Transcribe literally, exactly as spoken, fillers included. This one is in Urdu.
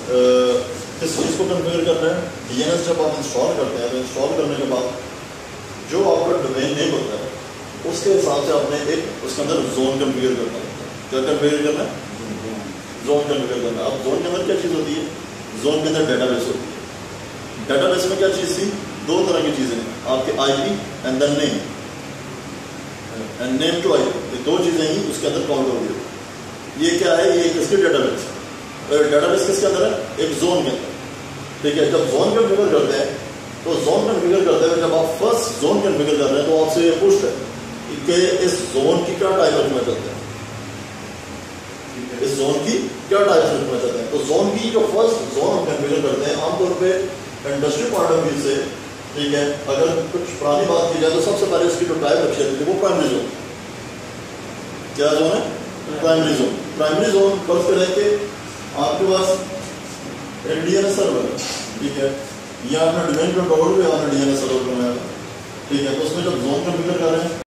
کس چیز کو کنفیگر کرنا ہے؟ ڈی این ایس جب آپ انسٹال کرتے ہیں تو انسٹال کرنے کے بعد جو آپ کا ڈومین نیم ہوتا ہے اس کے حساب سے آپ نے ایک اس کے اندر زون کنفیگر کرنا ہے. کیا کنفیگر کرنا ہے؟ زون کنفیگر کرنا ہے. اب زون کے اندر کیا چیز ہوتی ہے؟ زون کے اندر ڈیٹا بیس ہوتی ہے. ڈیٹا بیس میں کیا چیز تھی؟ دو طرح کی چیزیں ہیں آپ کے I P and then name and name to I P. یہ دو چیزیں ہی اس کے اندر کاؤنٹ ہوتی ہے. یہ کیا ہے؟ یہ کس کی ڈیٹا بیس ہے؟ ڈیٹا بیس کس کے اندر ہے؟ ایک زون کے اندر. ٹھیک ہے. جب زون کنفیگر کرتے ہیں تو زون کنفیگر کرتے ہوئے جب آپ فرسٹ زون کنفیگر کر رہے ہیں تو آپ سے یہ پوچھتا ہے کہ اس زون کی کیا ٹائپ رکھنا چاہتے ہیں, اس زون کی کیا ٹائپ رکھنا چاہتے ہیں. تو زون کی جو فرسٹ زون ہم کنفیگر کرتے ہیں عام طور پہ انڈسٹری پوائنٹ آف ویو سے, ٹھیک ہے, اگر کچھ پرانی بات کی جائے تو سب سے پہلے اس کی جو ٹائپ رکھی جاتی ہے وہ پرائمری زون. کیا زون ہے؟ Primary zone. پرائمری زون فرض کریں کہ آپ کے پاس ڈی این ایس سرور ہے, ٹھیک ہے, یا اپنا ڈومین کنٹرول بھی آپ نے ڈی این ایس سرور بنایا, ٹھیک ہے. تو